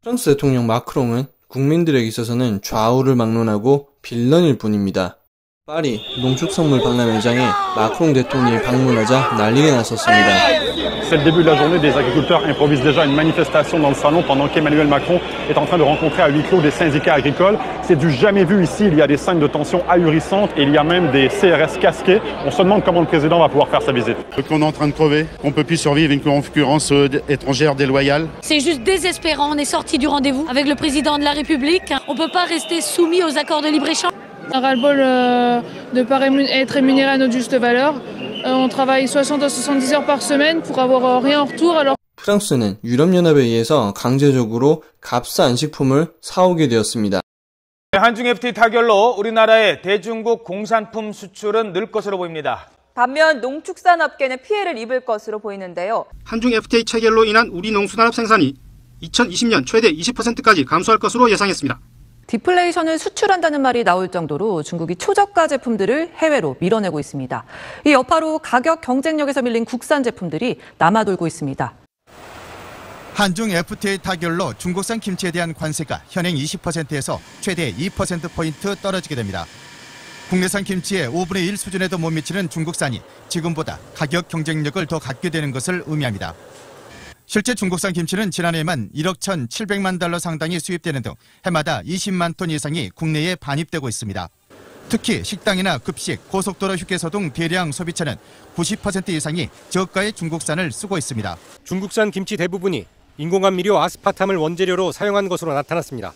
프랑스 대통령 마크롱은 국민들에게 있어서는 좌우를 막론하고 빌런일 뿐입니다. 파리 농축산물 박람회장에 마크롱 대통령이 방문하자 난리가 났었습니다. C'est le début de la journée, des agriculteurs improvisent déjà une manifestation dans le salon pendant qu'Emmanuel Macron est en train de rencontrer à huis clos des syndicats agricoles. C'est du jamais vu ici, il y a des scènes de tension ahurissantes et il y a même des CRS casqués. On se demande comment le président va pouvoir faire sa visite. Qu'on est en train de crever, qu'on ne peut plus survivre une concurrence étrangère déloyale. C'est juste désespérant, on est sorti du rendez-vous avec le président de la République. On ne peut pas rester soumis aux accords de libre-échange. Un ras-le-bol de ne pas être rémunéré à notre juste valeur. On travaille 60 à 70 heures par semaine pour avoir rien en retour. Alors... 프랑스는 유럽연합에 의해서 강제적으로 값싼 식품을 사오게 되었습니다. 한중 FTA 타결로 우리나라의 대중국 공산품 수출은 늘 것으로 보입니다. 반면 농축산업계는 피해를 입을 것으로 보이는데요. 한중 FTA 체결로 인한 우리 농수산업 생산이 2020년 최대 20%까지 감소할 것으로 예상했습니다. 디플레이션을 수출한다는 말이 나올 정도로 중국이 초저가 제품들을 해외로 밀어내고 있습니다. 이 여파로 가격 경쟁력에서 밀린 국산 제품들이 남아돌고 있습니다. 한중 FTA 타결로 중국산 김치에 대한 관세가 현행 20%에서 최대 2%포인트 떨어지게 됩니다. 국내산 김치의 5분의 1 수준에도 못 미치는 중국산이 지금보다 가격 경쟁력을 더 갖게 되는 것을 의미합니다. 실제 중국산 김치는 지난해에만 1억 1,700만 달러 상당이 수입되는 등 해마다 20만 톤 이상이 국내에 반입되고 있습니다. 특히 식당이나 급식, 고속도로 휴게소 등 대량 소비차는 90% 이상이 저가의 중국산을 쓰고 있습니다. 중국산 김치 대부분이 인공감미료 아스파탐을 원재료로 사용한 것으로 나타났습니다.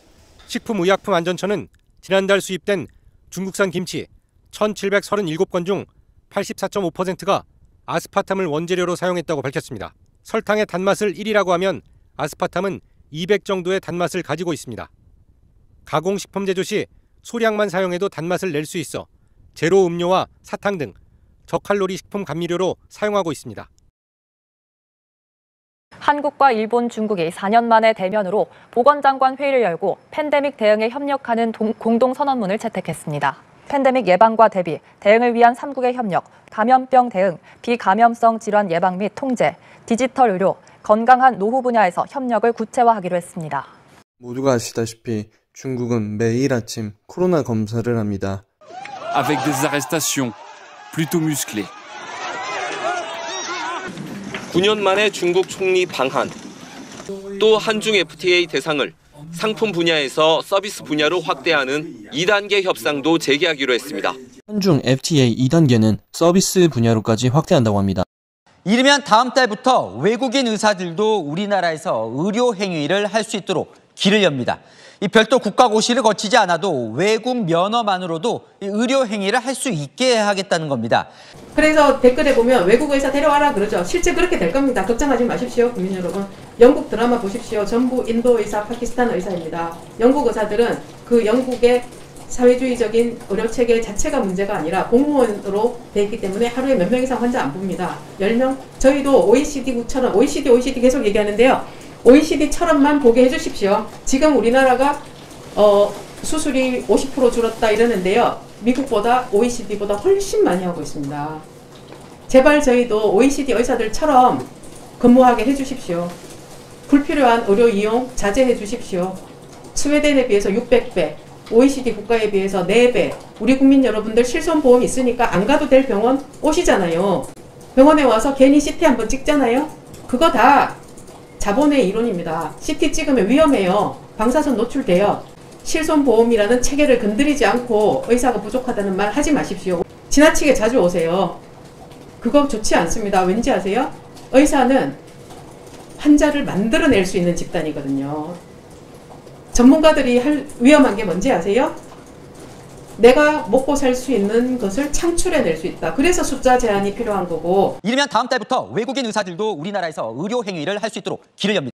식품의약품안전처는 지난달 수입된 중국산 김치 1,737건 중 84.5%가 아스파탐을 원재료로 사용했다고 밝혔습니다. 설탕의 단맛을 1이라고 하면 아스파탐은 200 정도의 단맛을 가지고 있습니다. 가공식품 제조 시 소량만 사용해도 단맛을 낼 수 있어 제로 음료와 사탕 등 저칼로리 식품 감미료로 사용하고 있습니다. 한국과 일본, 중국이 4년 만에 대면으로 보건장관 회의를 열고 팬데믹 대응에 협력하는 공동선언문을 채택했습니다. 팬데믹 예방과 대비, 대응을 위한 3국의 협력, 감염병 대응, 비감염성 질환 예방 및 통제, 디지털 의료, 건강한 노후 분야에서 협력을 구체화하기로 했습니다. 모두가 아시다시피 중국은 매일 아침 코로나 검사를 합니다. Avec des arrestations plutôt musclées. 9년 만에 중국 총리 방한. 또 한중 FTA 대상을 상품 분야에서 서비스 분야로 확대하는 2단계 협상도 재개하기로 했습니다. 한중 FTA 2단계는 서비스 분야로까지 확대한다고 합니다. 이르면 다음 달부터 외국인 의사들도 우리나라에서 의료 행위를 할 수 있도록 길을 엽니다. 이 별도 국가고시를 거치지 않아도 외국 면허만으로도 의료 행위를 할 수 있게 하겠다는 겁니다. 그래서 댓글에 보면 외국 의사 데려와라 그러죠. 실제 그렇게 될 겁니다. 걱정하지 마십시오, 국민 여러분. 영국 드라마 보십시오. 전부 인도 의사, 파키스탄 의사입니다. 영국 의사들은 그 영국의 사회주의적인 의료체계 자체가 문제가 아니라 공무원으로 돼 있기 때문에 하루에 몇 명 이상 환자 안 봅니다. 10명? 저희도 OECD국처럼, OECD 계속 얘기하는데요. OECD처럼만 보게 해주십시오. 지금 우리나라가 수술이 50% 줄었다 이러는데요. 미국보다 OECD보다 훨씬 많이 하고 있습니다. 제발 저희도 OECD 의사들처럼 근무하게 해주십시오. 불필요한 의료 이용 자제해 주십시오. 스웨덴에 비해서 600배, OECD 국가에 비해서 4배. 우리 국민 여러분들 실손보험 있으니까 안 가도 될 병원 오시잖아요. 병원에 와서 괜히 CT 한번 찍잖아요. 그거 다 자본의 이론입니다. CT 찍으면 위험해요. 방사선 노출돼요. 실손보험이라는 체계를 건드리지 않고 의사가 부족하다는 말 하지 마십시오. 지나치게 자주 오세요. 그거 좋지 않습니다. 왠지 아세요? 의사는 환자를 만들어낼 수 있는 집단이거든요. 전문가들이 할 위험한 게 뭔지 아세요? 내가 먹고 살 수 있는 것을 창출해낼 수 있다. 그래서 숫자 제한이 필요한 거고. 이르면 다음 달부터 외국인 의사들도 우리나라에서 의료 행위를 할 수 있도록 길을 엽니다.